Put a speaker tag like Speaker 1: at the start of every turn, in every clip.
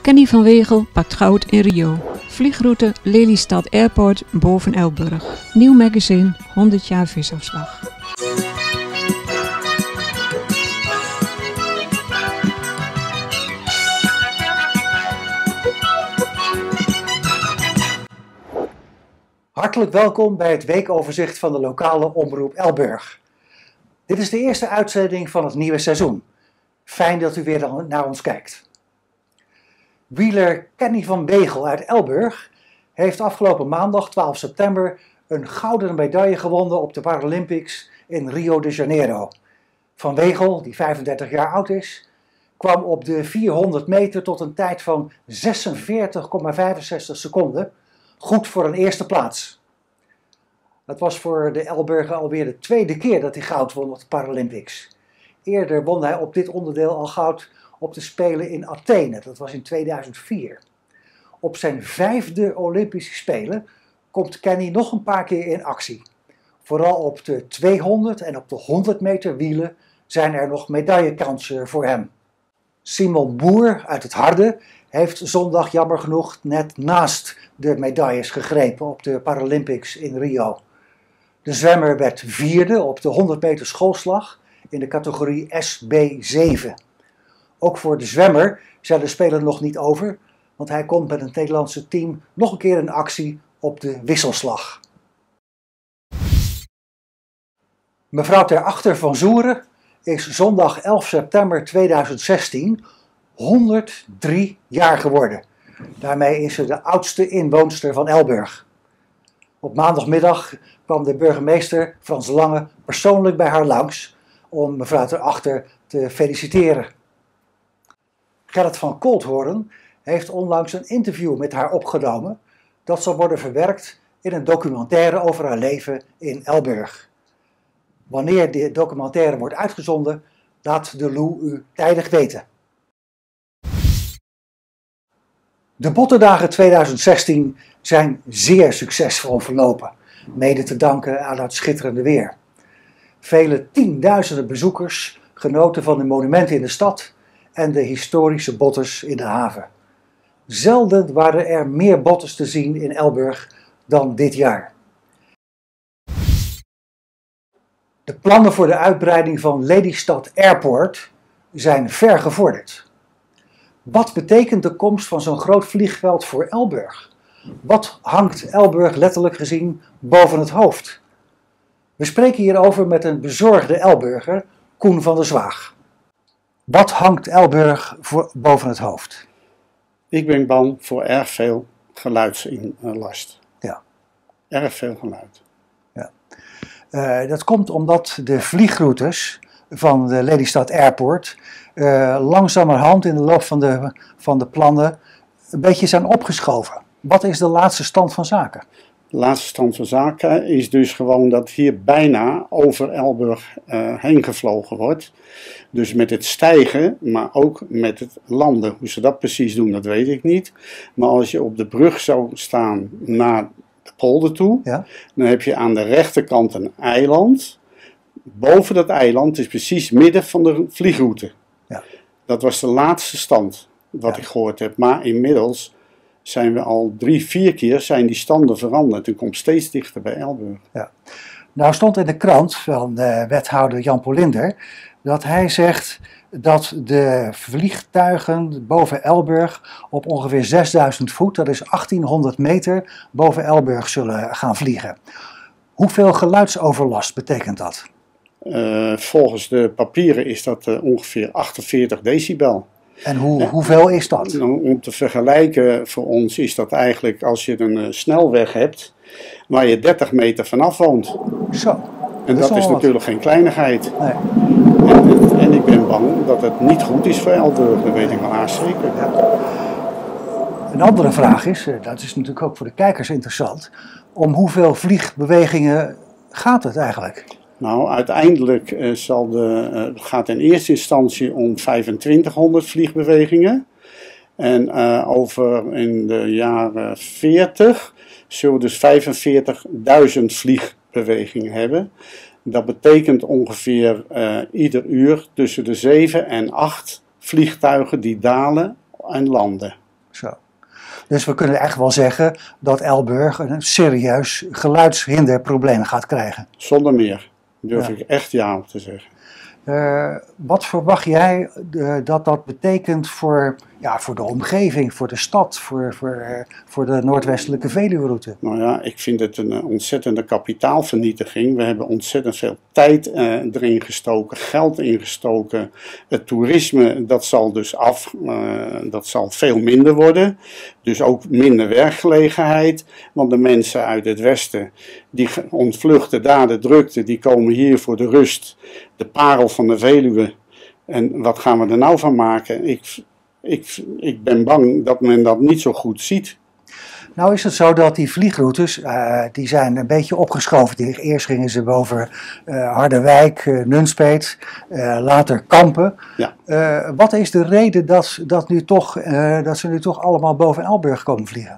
Speaker 1: Kenny van Wegel pakt goud in Rio. Vliegroute Lelystad Airport boven Elburg. Nieuw magazine 100 jaar visafslag.
Speaker 2: Hartelijk welkom bij het weekoverzicht van de lokale omroep Elburg. Dit is de eerste uitzending van het nieuwe seizoen. Fijn dat u weer naar ons kijkt. Wieler Kenny van Wegel uit Elburg heeft afgelopen maandag 12 september een gouden medaille gewonnen op de Paralympics in Rio de Janeiro. Van Wegel, die 35 jaar oud is, kwam op de 400 meter tot een tijd van 46,65 seconden. Goed voor een eerste plaats. Het was voor de Elburger alweer de tweede keer dat hij goud won op de Paralympics. Eerder won hij op dit onderdeel al goud op de Spelen in Athene, dat was in 2004. Op zijn 5e Olympische Spelen komt Kenny nog een paar keer in actie. Vooral op de 200 en op de 100 meter wielen zijn er nog medaillekansen voor hem. Simon Boer uit het Harde heeft zondag jammer genoeg net naast de medailles gegrepen op de Paralympics in Rio. De zwemmer werd 4e op de 100 meter schoolslag in de categorie SB7. Ook voor de zwemmer zijn de Spelen nog niet over, want hij komt met het Nederlandse team nog een keer in actie op de wisselslag. Mevrouw Ter Achter van Zoeren is zondag 11 september 2016 103 jaar geworden. Daarmee is ze de oudste inwoonster van Elburg. Op maandagmiddag kwam de burgemeester Frans Lange persoonlijk bij haar langs om mevrouw Ter Achter te feliciteren. Gerrit van Kolthoorn heeft onlangs een interview met haar opgenomen dat zal worden verwerkt in een documentaire over haar leven in Elburg. Wanneer de documentaire wordt uitgezonden, laat de Lou u tijdig weten. De Bottendagen 2016 zijn zeer succesvol verlopen, mede te danken aan het schitterende weer. Vele tienduizenden bezoekers genoten van de monumenten in de stad en de historische botters in de haven. Zelden waren er meer botters te zien in Elburg dan dit jaar. De plannen voor de uitbreiding van Lelystad Airport zijn ver gevorderd. Wat betekent de komst van zo'n groot vliegveld voor Elburg? Wat hangt Elburg letterlijk gezien boven het hoofd? We spreken hierover met een bezorgde Elburger, Koen van der Zwaag. Wat hangt Elburg boven het hoofd?
Speaker 3: Ik ben bang voor erg veel geluidsinlast.
Speaker 2: Ja.
Speaker 3: Erg veel geluid.
Speaker 2: Ja. Dat komt omdat de vliegroutes van de Lelystad Airport langzamerhand in de loop van de plannen een beetje zijn opgeschoven. Wat is de laatste stand van zaken?
Speaker 3: De laatste stand van zaken is dus gewoon dat hier bijna over Elburg heen gevlogen wordt. Dus met het stijgen, maar ook met het landen. Hoe ze dat precies doen, dat weet ik niet. Maar als je op de brug zou staan naar de polder toe, ja, dan heb je aan de rechterkant een eiland. Boven dat eiland is precies midden van de vliegroute. Ja. Dat was de laatste stand wat ik gehoord heb. Maar inmiddels zijn we al 3-4 keer zijn die standen veranderd. En komt steeds dichter bij Elburg. Ja.
Speaker 2: Nou stond in de krant van wethouder Jan Polinder dat hij zegt dat de vliegtuigen boven Elburg op ongeveer 6000 voet, dat is 1800 meter, boven Elburg zullen gaan vliegen. Hoeveel geluidsoverlast betekent dat?
Speaker 3: Volgens de papieren is dat ongeveer 48 decibel.
Speaker 2: En hoeveel is dat?
Speaker 3: Om te vergelijken voor ons is dat eigenlijk als je een snelweg hebt waar je 30 meter vanaf woont.
Speaker 2: Zo.
Speaker 3: En dat is natuurlijk geen kleinigheid.
Speaker 2: Nee.
Speaker 3: En ik ben bang dat het niet goed is voor Elburg, dat weet ik wel haast zeker. Ja.
Speaker 2: Een andere vraag is, dat is natuurlijk ook voor de kijkers interessant, om hoeveel vliegbewegingen gaat het eigenlijk?
Speaker 3: Nou, uiteindelijk gaat in eerste instantie om 2500 vliegbewegingen. En over in de jaren 40 zullen we dus 45.000 vliegbewegingen hebben. Dat betekent ongeveer ieder uur tussen de 7 en 8 vliegtuigen die dalen en landen.
Speaker 2: Zo. Dus we kunnen echt wel zeggen dat Elburg een serieus geluidshinderprobleem gaat krijgen.
Speaker 3: Zonder meer, durf ik echt ja op te zeggen.
Speaker 2: Wat verwacht jij dat betekent voor de omgeving, voor de stad, voor de Noordwestelijke Veluweroute?
Speaker 3: Nou ja, ik vind het een ontzettende kapitaalvernietiging. We hebben ontzettend veel tijd erin gestoken, geld ingestoken. Het toerisme, dat zal dus dat zal veel minder worden. Dus ook minder werkgelegenheid. Want de mensen uit het westen, die ontvluchten daar de drukte, die komen hier voor de rust. De parel van de Veluwe. En wat gaan we er nou van maken? Ik ben bang dat men dat niet zo goed ziet.
Speaker 2: Nou is het zo dat die vliegroutes, die zijn een beetje opgeschoven. Eerst gingen ze boven Harderwijk, Nunspeet, later Kampen.
Speaker 3: Ja.
Speaker 2: Wat is de reden dat ze nu toch allemaal boven Elburg komen vliegen?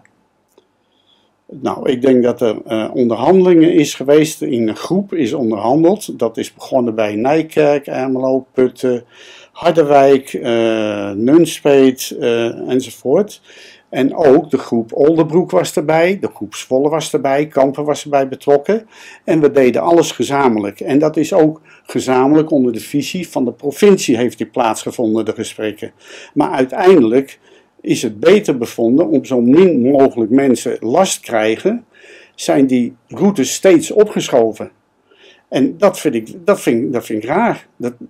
Speaker 3: Nou, ik denk dat er onderhandelingen is geweest, in een groep is onderhandeld. Dat is begonnen bij Nijkerk, Ermelo, Putten, Harderwijk, Nunspeet enzovoort. En ook de groep Oldebroek was erbij, de groep Zwolle was erbij, Kampen was erbij betrokken. En we deden alles gezamenlijk. En dat is ook gezamenlijk onder de visie van de provincie heeft die plaatsgevonden, de gesprekken. Maar uiteindelijk is het beter bevonden om zo min mogelijk mensen last krijgen, zijn die routes steeds opgeschoven. En dat vind ik raar.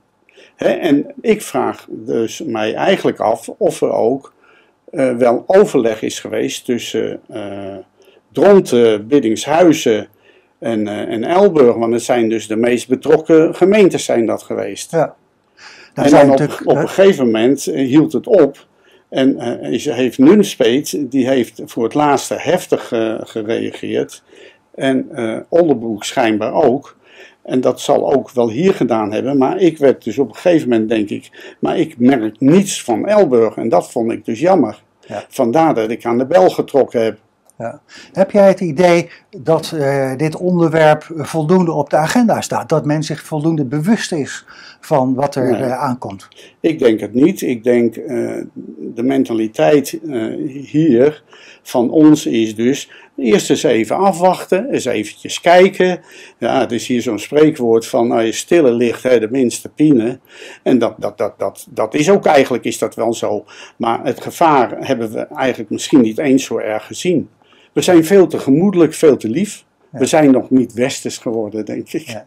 Speaker 3: En ik vraag dus mij eigenlijk af of er ook wel overleg is geweest tussen Dronten, Biddingshuizen en Elburg, want het zijn dus de meest betrokken gemeentes zijn dat geweest. Ja. En dan op een gegeven moment hield het op. En heeft Nunspeet, die heeft voor het laatste heftig gereageerd. En Oldebroek schijnbaar ook. En dat zal ook wel hier gedaan hebben. Maar ik werd dus op een gegeven moment, denk ik, maar ik merk niets van Elburg. En dat vond ik dus jammer. Ja. Vandaar dat ik aan de bel getrokken heb.
Speaker 2: Ja. Heb jij het idee dat dit onderwerp voldoende op de agenda staat? Dat men zich voldoende bewust is van wat er aankomt?
Speaker 3: Ik denk het niet. Ik denk de mentaliteit hier van ons is dus eerst eens even afwachten, eens eventjes kijken. Ja, het is hier zo'n spreekwoord van als je stille ligt, de minste piene. En dat is ook eigenlijk is dat wel zo. Maar het gevaar hebben we eigenlijk misschien niet eens zo erg gezien. We zijn veel te gemoedelijk, veel te lief. Ja. We zijn nog niet westers geworden, denk ik. Ja.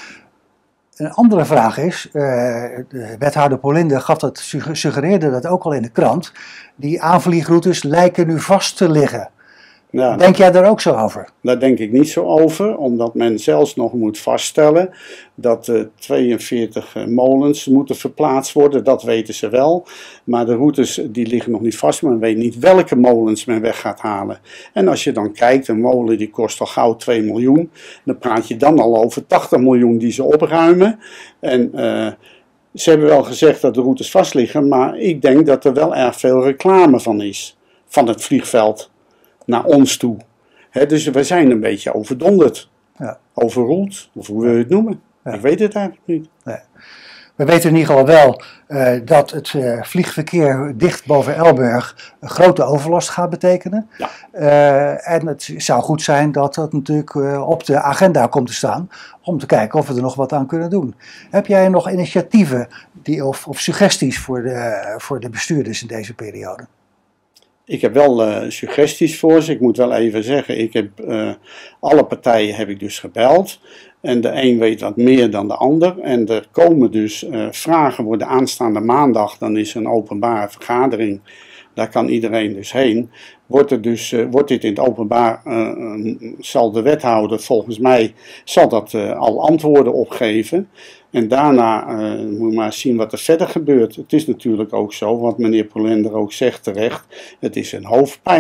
Speaker 2: Een andere vraag is, de wethouder Polinde suggereerde dat ook al in de krant, die aanvliegroutes lijken nu vast te liggen. Ja, denk jij daar ook zo over?
Speaker 3: Daar denk ik niet zo over, omdat men zelfs nog moet vaststellen dat 42 molens moeten verplaatst worden. Dat weten ze wel, maar de routes die liggen nog niet vast. Men weet niet welke molens men weg gaat halen. En als je dan kijkt, een molen die kost al gauw 2 miljoen. Dan praat je dan al over 80 miljoen die ze opruimen. En ze hebben wel gezegd dat de routes vast liggen, maar ik denk dat er wel erg veel reclame van is, van het vliegveld naar ons toe. Dus we zijn een beetje overdonderd. Ja. Overroeld, of hoe wil je het noemen. Ja. Ik weet het eigenlijk niet.
Speaker 2: Nee. We weten in ieder geval wel dat het vliegverkeer dicht boven Elburg een grote overlast gaat betekenen. Ja. En het zou goed zijn dat dat natuurlijk op de agenda komt te staan om te kijken of we er nog wat aan kunnen doen. Heb jij nog initiatieven of suggesties voor de bestuurders in deze periode?
Speaker 3: Ik heb wel suggesties voor ze. Ik moet wel even zeggen, ik heb alle partijen heb ik dus gebeld. En de een weet wat meer dan de ander. En er komen dus vragen worden aanstaande maandag. Dan is er een openbare vergadering. Daar kan iedereen dus heen. Wordt dit in het openbaar, zal de wethouder volgens mij zal dat al antwoorden opgeven. En daarna moet je maar zien wat er verder gebeurt. Het is natuurlijk ook zo, wat meneer Polender ook zegt terecht. Het is een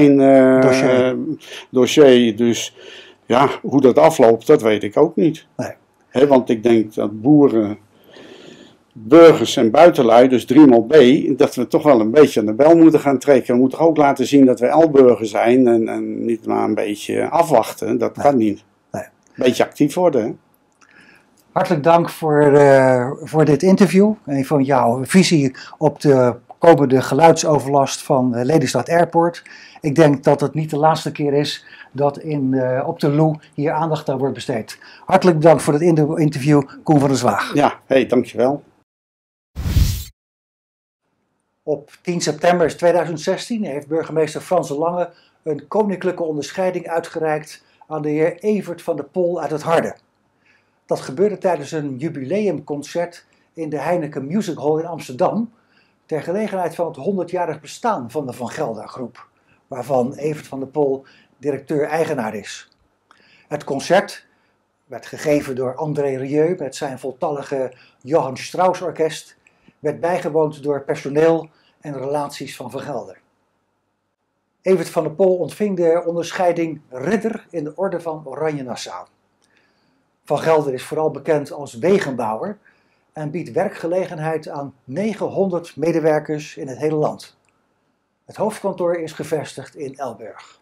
Speaker 3: hoofdpijndossier. Dus ja, hoe dat afloopt, dat weet ik ook niet. Nee. Want ik denk dat boeren, burgers en buitenlui, dus 3x B, dat we toch wel een beetje aan de bel moeten gaan trekken. We moeten ook laten zien dat we Elburger zijn en niet maar een beetje afwachten. Dat kan niet. Nee. Een beetje actief worden. Hè?
Speaker 2: Hartelijk dank voor dit interview en voor jouw visie op de voorkomen de geluidsoverlast van Lelystad Airport. Ik denk dat het niet de laatste keer is dat op de Loo hier aandacht aan wordt besteed. Hartelijk bedankt voor het interview, Koen van der Zwaag.
Speaker 3: Ja, dankjewel.
Speaker 2: Op 10 september 2016 heeft burgemeester Frans de Lange een koninklijke onderscheiding uitgereikt aan de heer Evert van der Pol uit het Harde. Dat gebeurde tijdens een jubileumconcert in de Heineken Music Hall in Amsterdam, ter gelegenheid van het 100-jarig bestaan van de Van Gelder Groep, waarvan Evert van der Pol directeur-eigenaar is. Het concert werd gegeven door André Rieu met zijn voltallige Johann Strauss Orkest, werd bijgewoond door personeel en relaties van Van Gelder. Evert van der Pol ontving de onderscheiding Ridder in de Orde van Oranje Nassau. Van Gelder is vooral bekend als wegenbouwer en biedt werkgelegenheid aan 900 medewerkers in het hele land. Het hoofdkantoor is gevestigd in Elburg.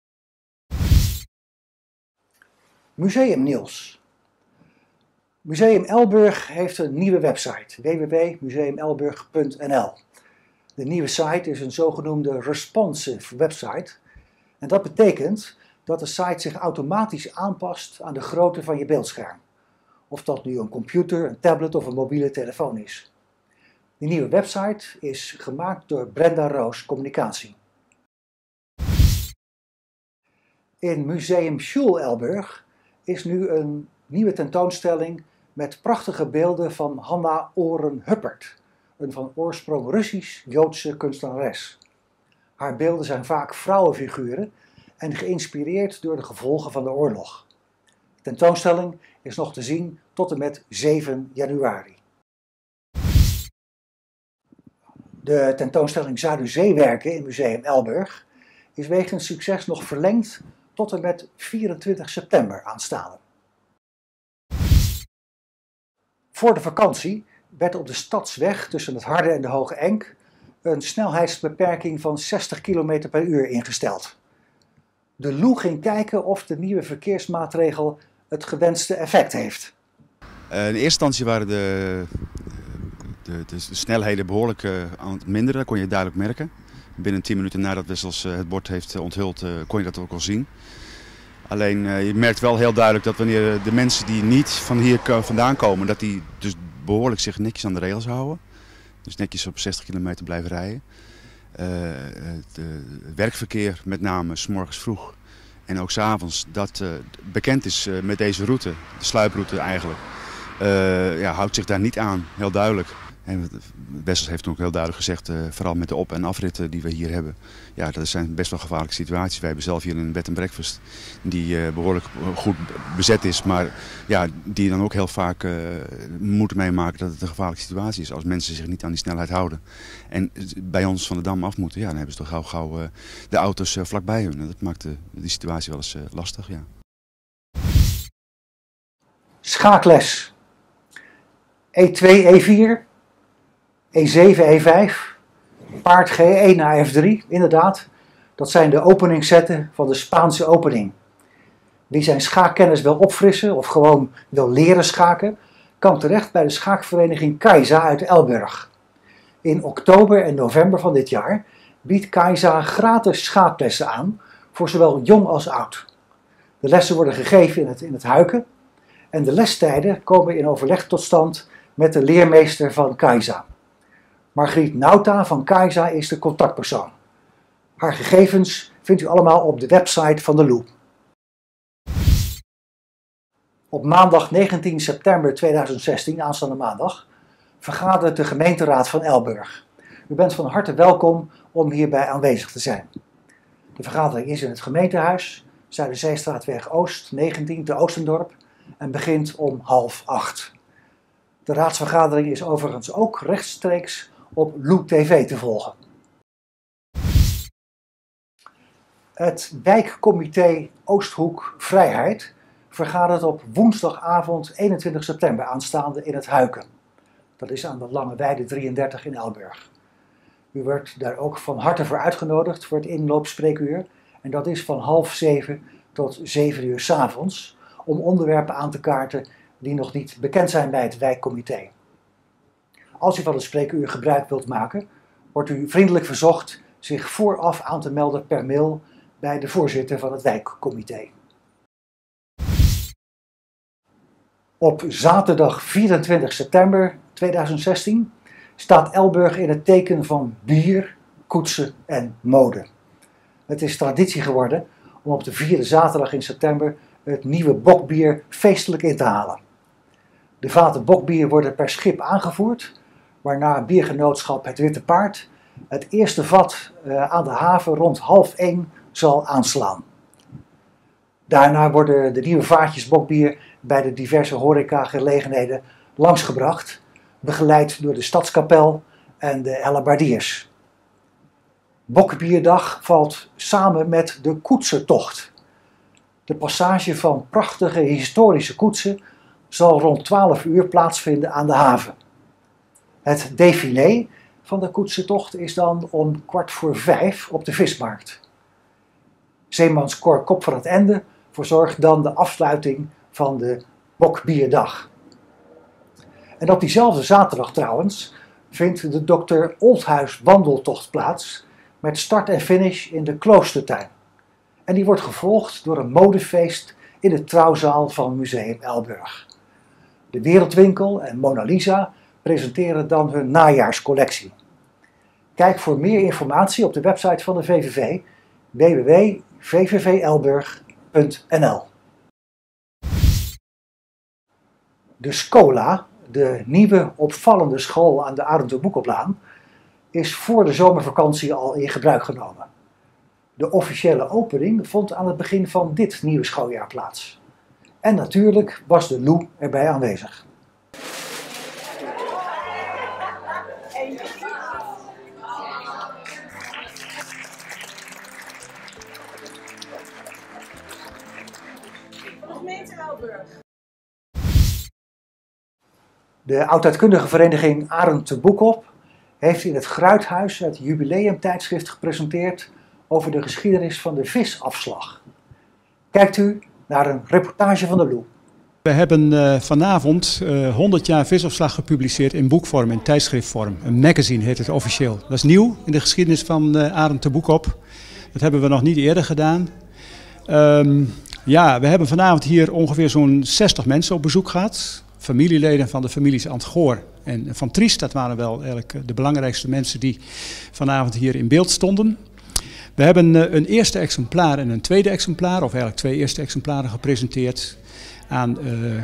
Speaker 2: Museumnieuws. Museum Elburg heeft een nieuwe website, www.museumelburg.nl. De nieuwe site is een zogenoemde responsive website. En dat betekent dat de site zich automatisch aanpast aan de grootte van je beeldscherm. Of dat nu een computer, een tablet of een mobiele telefoon is. Die nieuwe website is gemaakt door Brenda Roos Communicatie. In Museum Schul Elburg is nu een nieuwe tentoonstelling met prachtige beelden van Hanna Oren Huppert, een van oorsprong Russisch-Joodse kunstenares. Haar beelden zijn vaak vrouwenfiguren en geïnspireerd door de gevolgen van de oorlog. De tentoonstelling is nog te zien tot en met 7 januari. De tentoonstelling Zuiderzeewerken in Museum Elburg is wegens succes nog verlengd tot en met 24 september aanstaande. Voor de vakantie werd op de Stadsweg tussen het Harde en de Hoge Enk een snelheidsbeperking van 60 km per uur ingesteld. De Loo ging kijken of de nieuwe verkeersmaatregel het gewenste effect heeft.
Speaker 4: In eerste instantie waren de snelheden behoorlijk aan het minderen, dat kon je duidelijk merken. Binnen 10 minuten nadat Wessels het bord heeft onthuld, kon je dat ook al zien. Alleen je merkt wel heel duidelijk dat wanneer de mensen die niet van hier vandaan komen, dat die dus behoorlijk zich netjes aan de regels houden. Dus netjes op 60 kilometer blijven rijden. Het werkverkeer, met name 's morgens vroeg en ook 's avonds, dat bekend is met deze route, de sluiproute eigenlijk, houdt zich daar niet aan, heel duidelijk. En Wessels heeft ook heel duidelijk gezegd, vooral met de op- en afritten die we hier hebben. Ja, dat zijn best wel gevaarlijke situaties. Wij hebben zelf hier een bed and breakfast die behoorlijk goed bezet is. Maar ja, die dan ook heel vaak moeten meemaken dat het een gevaarlijke situatie is. Als mensen zich niet aan die snelheid houden. En bij ons van de Dam af moeten, ja, dan hebben ze toch gauw de auto's vlakbij hun. En dat maakt die situatie wel eens lastig, ja.
Speaker 2: Schaakles. E2, E4. E7, E5, paard G1 naar F3, inderdaad. Dat zijn de openingszetten van de Spaanse opening. Wie zijn schaakkennis wil opfrissen of gewoon wil leren schaken, kan terecht bij de schaakvereniging Kajsa uit Elburg. In oktober en november van dit jaar biedt Kajsa gratis schaaklessen aan voor zowel jong als oud. De lessen worden gegeven in het Huiken en de lestijden komen in overleg tot stand met de leermeester van Kajsa. Margriet Nauta van Kajsa is de contactpersoon. Haar gegevens vindt u allemaal op de website van de Loo. Op maandag 19 september 2016, aanstaande maandag, vergadert de gemeenteraad van Elburg. U bent van harte welkom om hierbij aanwezig te zijn. De vergadering is in het gemeentehuis, Zuiderzeestraatweg Oost 19 te Oostendorp en begint om 7:30. De raadsvergadering is overigens ook rechtstreeks op Loo TV te volgen. Het wijkcomité Oosthoek Vrijheid vergadert op woensdagavond 21 september aanstaande in het Huiken. Dat is aan de Lange Weide 33 in Elburg. U wordt daar ook van harte voor uitgenodigd voor het inloopspreekuur. En dat is van 6:30 tot 7 uur 's avonds om onderwerpen aan te kaarten die nog niet bekend zijn bij het wijkcomité. Als u van het spreekuur gebruik wilt maken, wordt u vriendelijk verzocht zich vooraf aan te melden per mail bij de voorzitter van het wijkcomité. Op zaterdag 24 september 2016 staat Elburg in het teken van bier, koetsen en mode. Het is traditie geworden om op de vierde zaterdag in september het nieuwe bokbier feestelijk in te halen. De vaten bokbier worden per schip aangevoerd, waarna biergenootschap Het Witte Paard het eerste vat aan de haven rond 12:30 zal aanslaan. Daarna worden de nieuwe vaatjes bokbier bij de diverse horecagelegenheden langsgebracht, begeleid door de Stadskapel en de hellebaardiers. Bokbierdag valt samen met de koetsentocht. De passage van prachtige historische koetsen zal rond 12 uur plaatsvinden aan de haven. Het défilé van de koetsentocht is dan om 4:15 op de vismarkt. Zeemanskoor Kop van het Ende verzorgt dan de afsluiting van de Bokbierdag. En op diezelfde zaterdag trouwens vindt de Dr. Oldhuis wandeltocht plaats met start en finish in de Kloostertuin. En die wordt gevolgd door een modefeest in de trouwzaal van Museum Elburg. De Wereldwinkel en Mona Lisa presenteren dan hun najaarscollectie. Kijk voor meer informatie op de website van de VVV www.vvvelburg.nl. De Scola, de nieuwe opvallende school aan de Arend de Boekoplaan, is voor de zomervakantie al in gebruik genomen. De officiële opening vond aan het begin van dit nieuwe schooljaar plaats. En natuurlijk was de Lou erbij aanwezig. De oudheidkundige vereniging Arend de Boekop heeft in het Gruithuis het jubileumtijdschrift gepresenteerd over de geschiedenis van de visafslag. Kijkt u naar een reportage van de Lou.
Speaker 5: We hebben vanavond 100 jaar visafslag gepubliceerd in boekvorm, in tijdschriftvorm. Een magazine heet het officieel. Dat is nieuw in de geschiedenis van Arend de Boekop. Dat hebben we nog niet eerder gedaan. Ja, we hebben vanavond hier ongeveer zo'n 60 mensen op bezoek gehad. Familieleden van de families Antgoor en Van Triest. Dat waren wel eigenlijk de belangrijkste mensen die vanavond hier in beeld stonden. We hebben een eerste exemplaar en een tweede exemplaar, of eigenlijk twee eerste exemplaren gepresenteerd aan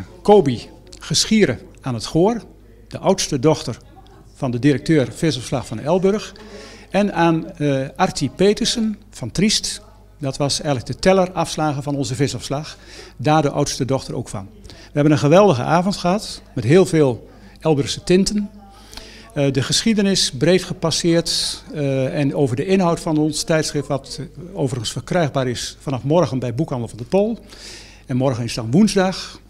Speaker 5: Kobi Geschieren aan het Goor, de oudste dochter van de directeur visafslag van Elburg, en aan Artie Petersen van Triest. Dat was eigenlijk de teller afslagen van onze visafslag, daar de oudste dochter ook van. We hebben een geweldige avond gehad met heel veel Elburgse tinten. De geschiedenis breed gepasseerd en over de inhoud van ons tijdschrift, wat overigens verkrijgbaar is vanaf morgen bij Boekhandel van de Pol. En morgen is dan woensdag.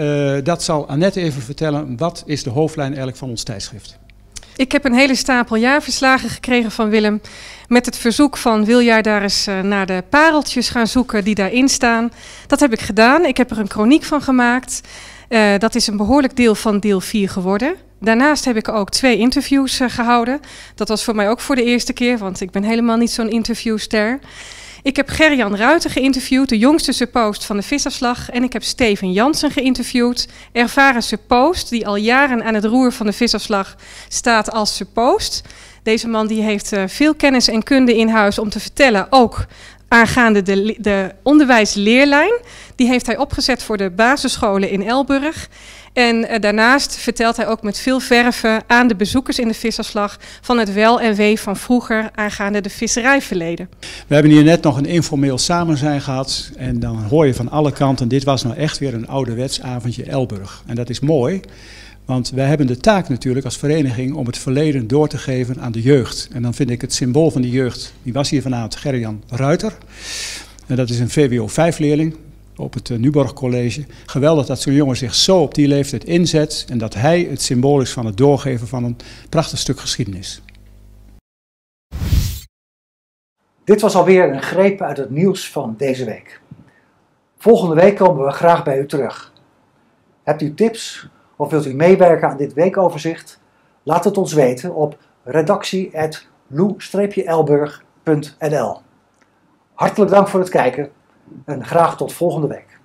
Speaker 5: Dat zal Annette even vertellen. Wat is de hoofdlijn eigenlijk van ons tijdschrift?
Speaker 6: Ik heb een hele stapel jaarverslagen gekregen van Willem met het verzoek van wil jij daar eens naar de pareltjes gaan zoeken die daarin staan. Dat heb ik gedaan. Ik heb er een kroniek van gemaakt. Dat is een behoorlijk deel van deel 4 geworden. Daarnaast heb ik ook 2 interviews gehouden. Dat was voor mij ook voor de eerste keer, want ik ben helemaal niet zo'n interviewster. Ik heb Gerjan Ruiter geïnterviewd, de jongste suppost van de visafslag. En ik heb Steven Jansen geïnterviewd, ervaren suppost, die al jaren aan het roer van de visafslag staat als suppost. Deze man die heeft veel kennis en kunde in huis om te vertellen, ook aangaande de onderwijsleerlijn. Die heeft hij opgezet voor de basisscholen in Elburg. En daarnaast vertelt hij ook met veel verve aan de bezoekers in de visafslag van het wel en wee van vroeger aangaande de visserijverleden.
Speaker 5: We hebben hier net nog een informeel samenzijn gehad en dan hoor je van alle kanten, dit was nou echt weer een ouderwets avondje Elburg. En dat is mooi, want wij hebben de taak natuurlijk als vereniging om het verleden door te geven aan de jeugd. En dan vind ik het symbool van die jeugd, die was hier vanavond Gerjan Ruiter. En dat is een VWO 5-leerling. Op het Nuborg College. Geweldig dat zo'n jongen zich zo op die leeftijd inzet en dat hij het symbool is van het doorgeven van een prachtig stuk geschiedenis.
Speaker 2: Dit was alweer een greep uit het nieuws van deze week. Volgende week komen we graag bij u terug. Hebt u tips of wilt u meewerken aan dit weekoverzicht? Laat het ons weten op redactie@ lou-elburg.nl. Hartelijk dank voor het kijken en graag tot volgende week.